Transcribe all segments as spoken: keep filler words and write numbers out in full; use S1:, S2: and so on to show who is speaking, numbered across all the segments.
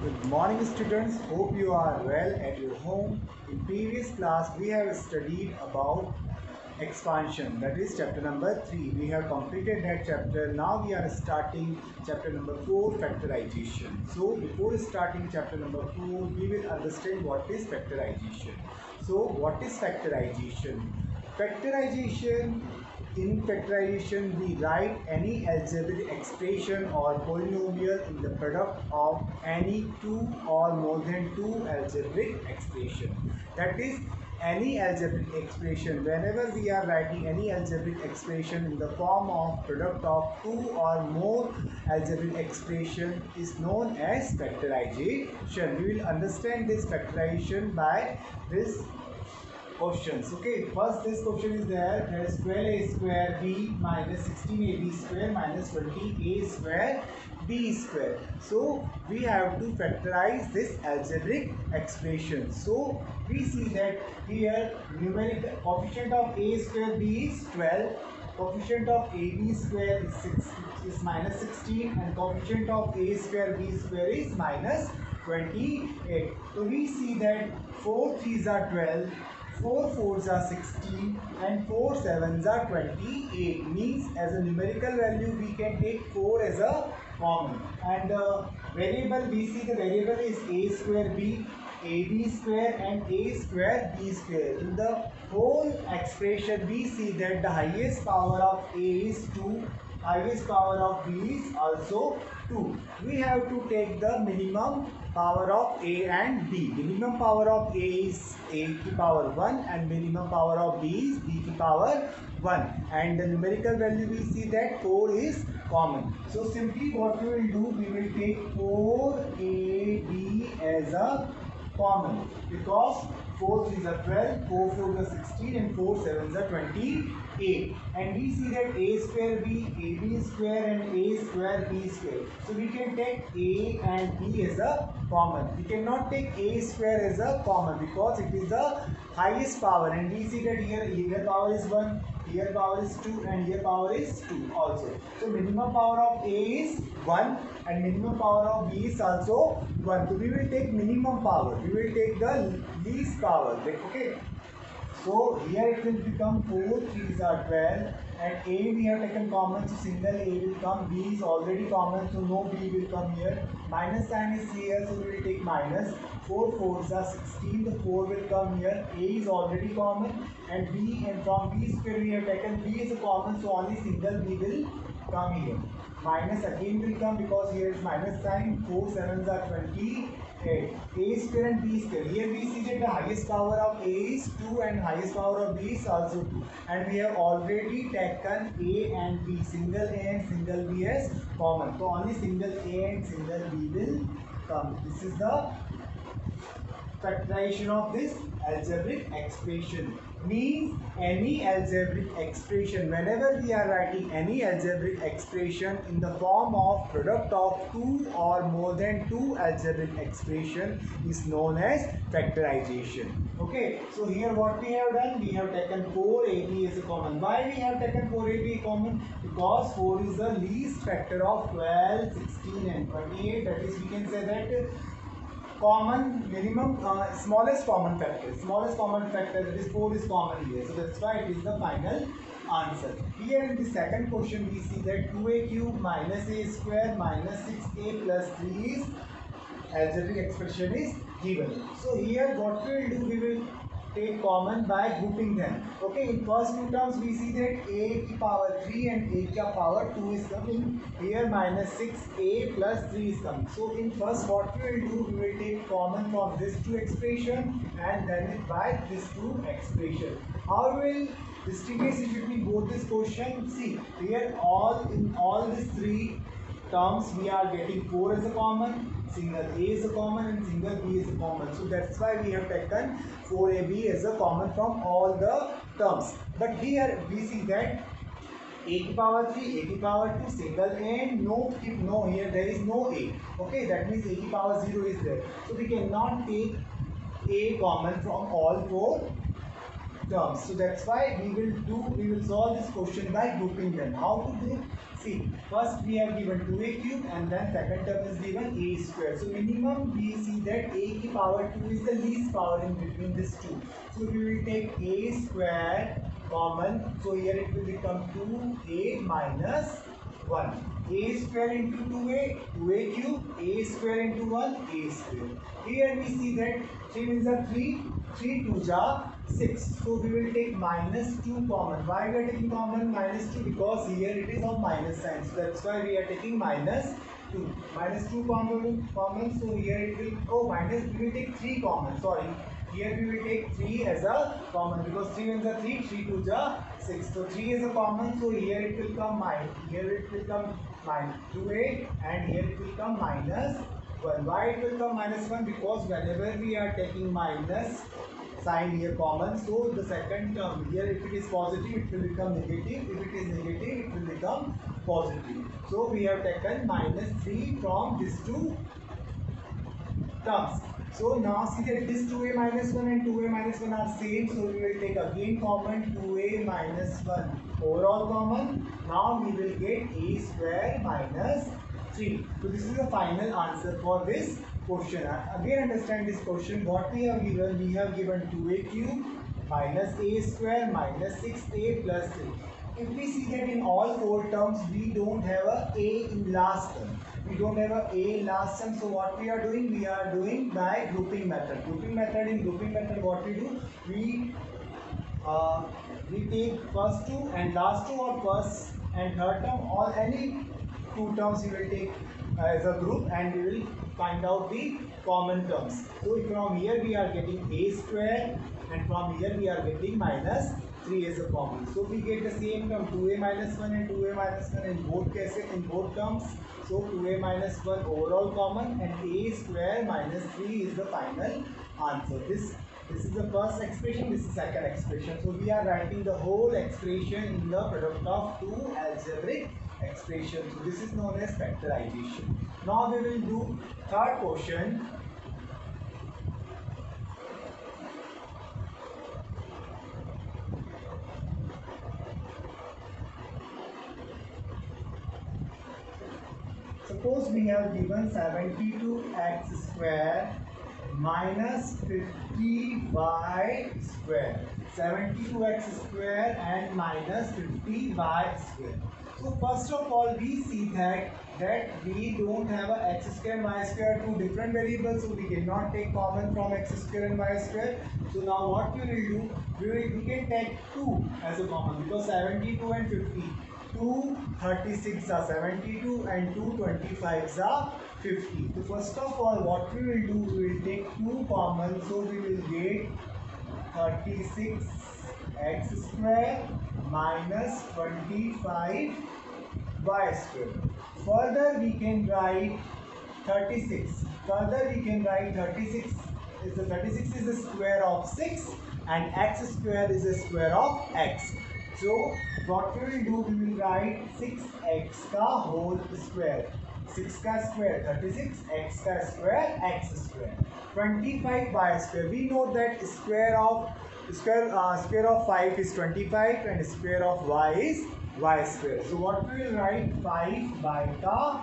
S1: Good morning students, hope you are well at your home. In previous class we have studied about expansion, that is chapter number three. We have completed that chapter. Now we are starting chapter number four, factorization. So before starting chapter number four, we will understand what is factorization. So what is factorization? Factorization In factorization, we write any algebraic expression or polynomial in the product of any two or more than two algebraic expression. That is, any algebraic expression, whenever we are writing any algebraic expression in the form of product of two or more algebraic expression is known as factorization. We will understand this factorization by this questions. Okay, first this question is there, that is twelve a square b minus sixteen a b square minus twenty a square b square. So we have to factorize this algebraic expression. So we see that here numeric coefficient of a square b is twelve, coefficient of ab square is six is minus sixteen, and coefficient of a square b square is minus twenty-eight. So we see that four threes are twelve, four fours are sixteen, and four sevens are twenty-eight. Means as a numerical value we can take four as a common, and uh, variable, we see the variable is a square b, ab square and a square b square. In the whole expression we see that the highest power of a is two, highest power of b is also two. We have to take the minimum power of a and b. Minimum power of a is a to power one and minimum power of b is b to power one, and the numerical value we see that four is common. So simply what we will do, we will take four a b as a common, because four threes are twelve, four fours are sixteen, and four sevens are twenty-eight. And we see that a square b, ab square and a square b square. So we can take a and b as a common. We cannot take a square as a common because it is the highest power, and we see that here here power is one, here power is two, and here power is two also. So minimum power of a is one and minimum power of b is also one. So we will take minimum power, we will take the least power. Okay, so here it will become four threes are twelve, and a we have taken common, so single a will come, b is already common, so no b will come here. Minus sign is here, so we will take minus. four fours are sixteen, the four will come here, a is already common, and b, and from b square we have taken b is a common, so only single b will come here. Minus again will come because here is minus sign, four sevens are twenty-eight. A square and b square. Here we see that the highest power of a is two and highest power of b is also two. And we have already taken a and b, single a and single b as common. So only single a and single b will come. This is the factorization of this algebraic expression. Means any algebraic expression, whenever we are writing any algebraic expression in the form of product of two or more than two algebraic expression is known as factorization. Okay, so here what we have done, we have taken four a b as a common. Why we have taken four a b common? Because four is the least factor of twelve, sixteen and twenty-eight. That is, we can say that common minimum uh, smallest common factor, smallest common factor, that is four is common here, so that's why it is the final answer. Here in the second question we see that two a cube minus a square minus six a plus three is algebraic expression is given. So here what we will do, we will take common by grouping them. Okay, in first two terms we see that a to power three and a to power two is coming. Here minus six a plus three is coming. So in first what we will do, we will take common from this two expression and then it by this two expression. How we will distinguish between both this question? See, here all in all these three terms we are getting four as a common, single a is a common, and single b is a common. So that's why we have taken four a b as a common from all the terms. But here we see that a to power three, a to power two, single a, and no, no, here there is no a. Okay, that means a to power zero is there. So we cannot take a common from all four terms. So that's why we will do, we will solve this question by grouping them. How to group? See, first we have given two a cube and then second term is given a square. So minimum we see that a ki power two is the least power in between these two. So we will take a square common. So here it will become two a minus one. A square into two a, two a cube, a square into one, a square. Here we see that three means a three, three two ja six. So we will take minus two common. Why we are taking common minus two? Because here it is of minus sign. So that's why we are taking minus two. Minus two common, common. So here it will, oh minus, we will take three common, sorry. Here we will take three as a common because three is a three, three two ja six. So three is a common, so here it will come minus, here it will come minus two a and here it will come minus one. Why it will come minus one? Because whenever we are taking minus sign here common, so the second term here if it is positive it will become negative, if it is negative it will become positive. So we have taken minus three from these two terms. So now see that this two a minus one and two a minus one are same, so we will take again common two a minus one overall common. Now we will get a square minus three. So this is the final answer for this question. Again understand this question, what we have given, we have given two a cube minus a square minus six a plus three. If we see that in all four terms we don't have a a in last term, we don't have a a in last term, so what we are doing, we are doing by grouping method. Grouping method, in grouping method what we do, we uh, we take first two and last two or first and third term, or any two terms we will take as a group and we will find out the common terms. So from here we are getting a square and from here we are getting minus three as a common. So we get the same term two a minus one and two a minus one in both cases, in both terms. So two a minus one overall common and a square minus three is the final answer. This this is the first expression, this is second expression. So we are writing the whole expression in the product of two algebraic expressions. So this is known as factorization. Now we will do third question. Suppose we have given seventy-two x square minus fifty y square. seventy-two x square and minus fifty y square. So first of all we see that that we don't have a x square and y square, two different variables, so we cannot take common from x square and y square. So now what we will do, we, will, we can take two as a common because seventy-two and fifty. two thirty-six are seventy-two and two twenty-five are fifty. So first of all what we will do, we will take two common, so we will get thirty-six x square minus twenty-five y square. Further we can write thirty-six. Further we can write thirty-six is the thirty-six is the square of six and x square is the square of x. So what we will do, we will write six x ka whole square. six ka square thirty-six, x ka square x square. twenty-five y square. We know that square of square uh, square of five is twenty-five and square of y is y square. So what we will write, five by the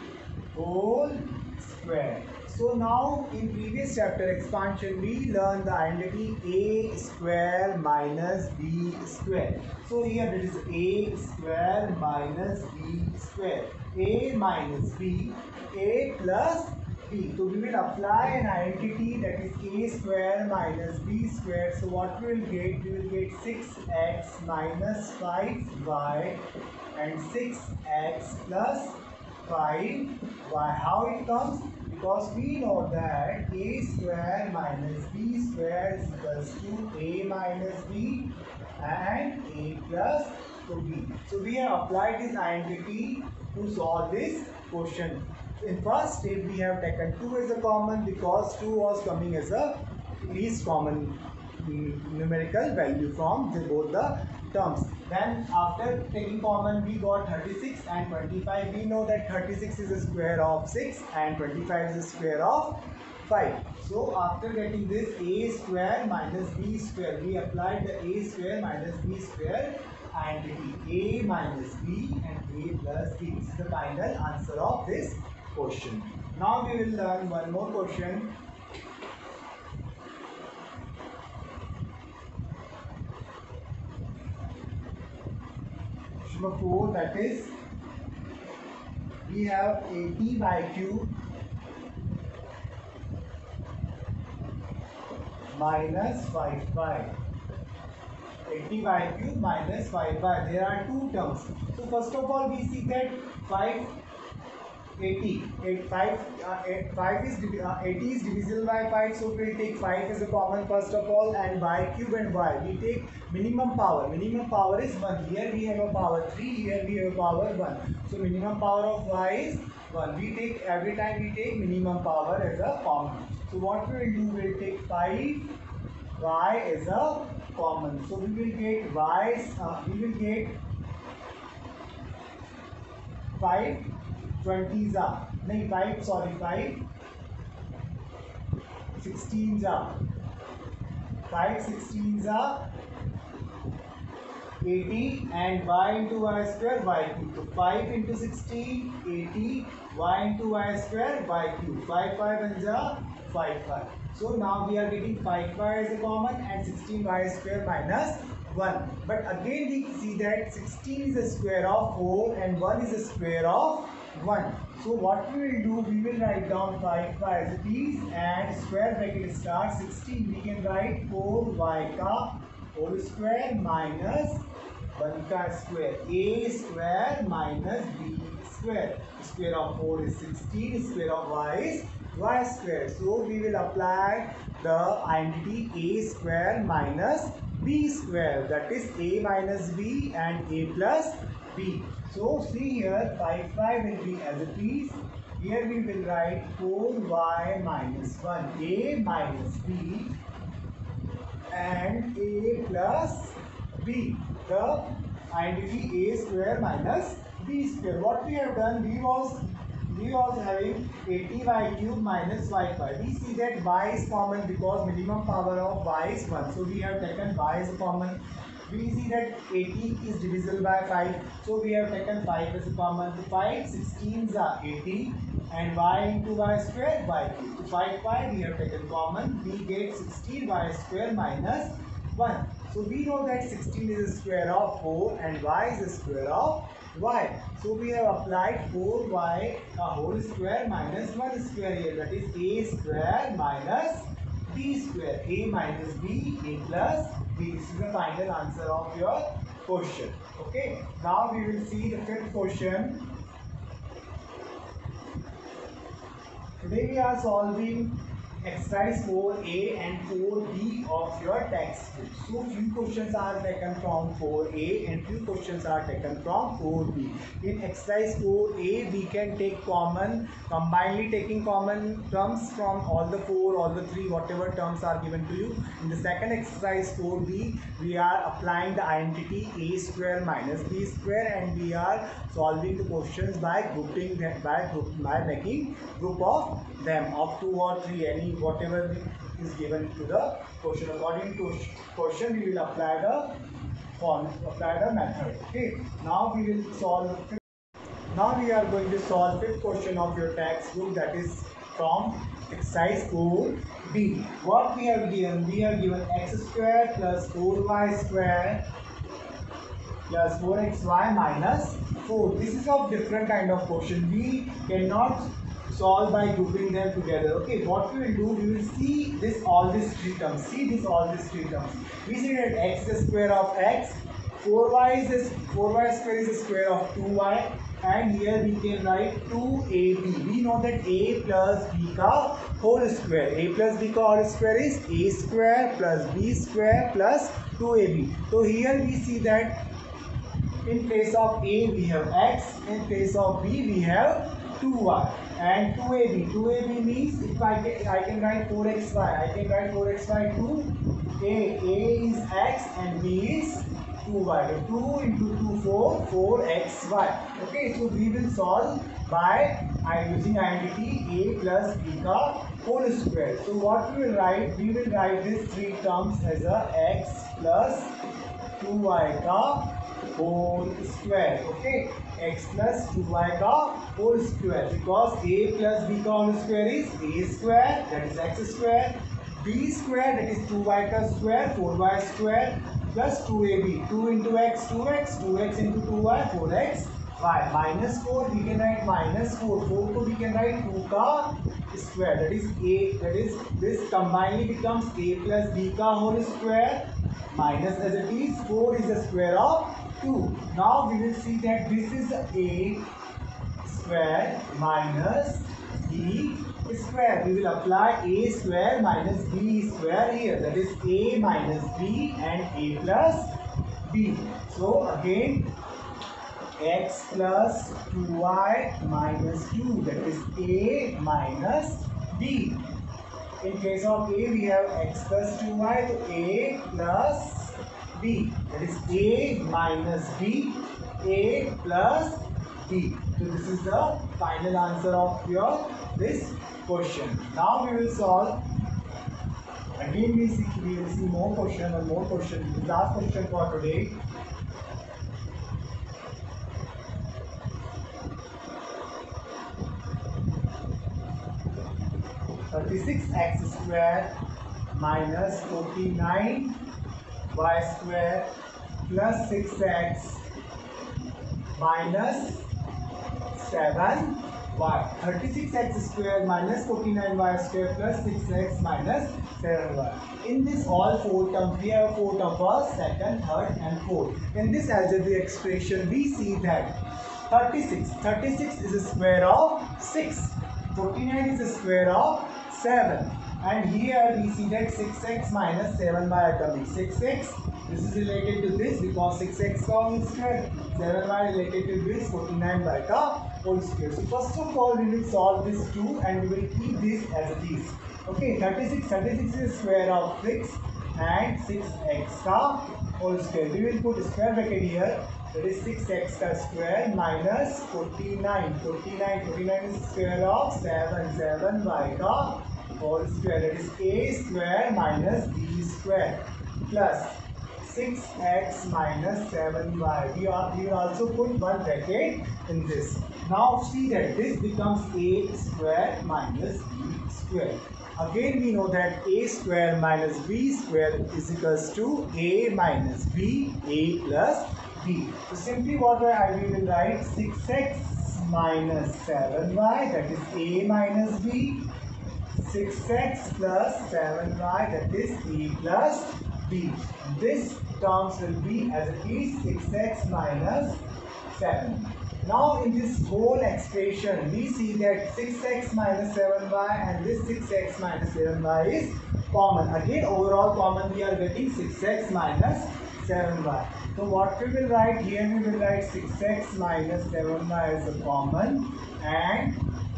S1: whole square. So now in previous chapter expansion we learned the identity a square minus b square. So here it is a square minus b square. A minus b, a plus b. So we will apply an identity that is a square minus b square. So what we will get, we will get six x minus five y and six x plus five y. How it comes? Because we know that a square minus b square is equals to a minus b and a plus b. So we have applied this identity to solve this question. In first step we have taken two as a common because two was coming as a least common numerical value from the, both the terms. Then after taking common we got thirty-six and twenty-five. We know that thirty-six is a square of six and twenty-five is a square of five. So after getting this a square minus b square, we applied the a square minus b square identity, a minus b and a plus b. This is the final answer of this question. Now we will learn one more question. Number four, that is, we have eighty by cube minus five pi. eighty by cube minus five pi. There are two terms. So first of all, we see that five eighty. eight, five, uh, eight, five is uh, eighty is divisible by five, so we will take five as a common first of all, and by cube and y we take minimum power. Minimum power is one. Here we have a power three, here we have a power one. So minimum power of y is one. We take every time we take minimum power as a common. So what we will do, we will take five y as a common. So we will get y, uh, we will get five twenties are, नहीं five, sorry five sixteens are, five sixteens are eighty, and y into y square y cube. So five into sixteen, eighty, y into y square y cube. five five and five five. So now we are getting five y as a common and sixteen y square minus one. But again we see that sixteen is a square of four and one is a square of one. So what we will do, we will write down five y as it is, and square bracket start sixteen. We can write four y ka whole square minus one ka square, a square minus b square. Square of four is sixteen, square of y is y square. So we will apply the identity a square minus b square, that is a minus b and a plus b. So see here, five y will be as it is. Here we will write four y minus one, a minus b and a plus b. The identity a square minus b square. What we have done, we was we was having eighty y cube minus y pi. We see that y is common because minimum power of y is one. So we have taken y as a common. We see that eighty is divisible by five. So we have taken five as a common. So five sixteens are eighty and y into y square y cube. So five pi we have taken common. We get sixteen y square minus one. So we know that sixteen is a square of four and y is a square of y. So we have applied four y a whole square minus one square here, that is a square minus b square, a minus b, a plus b. This is the final answer of your question. Okay, now we will see the fifth question. Today we are solving exercise four A and four B of your textbook. So few questions are taken from four A and few questions are taken from four B. In exercise four A we can take common, combinedly taking common terms from all the four, all the three, whatever terms are given to you. In the second exercise four B we are applying the identity a square minus b square, and we are solving the questions by grouping them, by group, by making group of them of two or three, any whatever is given to the question. According to question we will apply the form, apply the method. Okay, now we will solve. Now we are going to solve fifth question of your textbook, that is from exercise four B. What we have given? We have given x square plus four y square plus four x y minus four. This is of different kind of question. We cannot solve by grouping them together. Okay, what we will do, we will see this all these three terms. See this all these three terms. We see that x is square of x, four y is four y square is a square of two y, and here we can write two a b. We know that a plus b ka whole square. A plus b ka whole square is a square plus b square plus two a b. So here we see that in place of a we have x, in place of b we have two y. And two a b. two a b means if I can, I can write four x y. I can write four x y to a. A is x and b is two y. So two into two, four, four x y. Okay, so we will solve by using identity a plus b ka whole square. So what we will write? We will write these three terms as a x plus two y ka whole square. Okay, x plus two y ka whole square, because a plus b ka whole square is a square, that is x square, b square, that is two y ka square, four y square, plus two a b, two into x, two x, two x into two y, four x y, minus four, we can write minus four, four to we can write two ka square, that is a, that is this combinedly becomes a plus b ka whole square, minus as it is four is the square of two. Now we will see that this is a square minus b square. We will apply a square minus b square here, that is a minus b and a plus b. So again x plus two y minus two, that is a minus b. In case of a, we have x plus two y, so a plus b, that is a minus b, a plus b. So this is the final answer of your this question. Now we will solve. Again we see we will see more question and more question. The last question for today. thirty-six x square minus forty-nine y square plus six x minus seven y. thirty-six x square minus forty-nine y square plus six x minus seven y. In this all four terms, we have four terms: first, second, third and fourth. In this algebraic expression, we see that thirty-six, thirty-six is a square of six. forty-nine is a square of seven. And here we see that six x minus seven y atomic. six x, this is related to this because six x whole square. seven y related to this forty-nine by the whole square. So first of all we will solve this two and we will keep this as it is. Okay, thirty-six, thirty-six is square of six and six x ka whole square. We will put square bracket here. That is six x square minus forty-nine. forty-nine, forty-nine is square of seven, seven y ka whole square. That is a square minus b square plus six x minus seven y. We, are, we will also put one bracket in this. Now see that this becomes a square minus b square. Again we know that a square minus b square is equals to a minus b, a plus b. So simply what I will write six x minus seven y, that is a minus b, six x plus seven y, that is a plus b. This terms will be as it is six x minus seven. Now in this whole expression we see that six x minus seven y and this six x minus seven y is common. Again overall common we are getting six x minus seven y. So what we will write here, we will write six x minus seven y as a common, and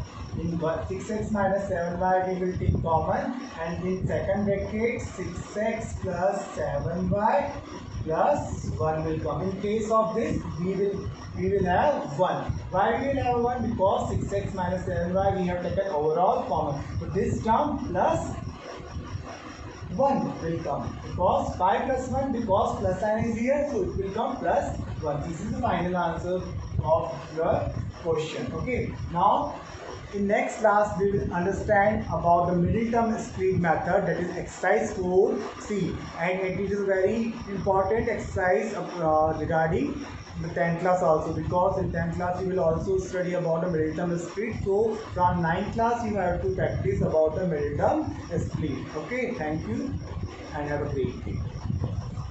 S1: in six x minus seven y we will take common, and in second bracket six x plus seven y plus one will come. In case of this we will we will have one. Why we will have one? Because six x minus seven y we have taken overall common. So this term plus one will come, because five plus one, because plus sign is here, so it will come plus one. This is the final answer of your question. Okay, now in next class we will understand about the middle term split method, that is exercise four C, and it is a very important exercise uh, regarding the tenth class also, because in tenth class you will also study about the middle term split. So from ninth class you have to practice about the middle term split. Okay, thank you and have a great day.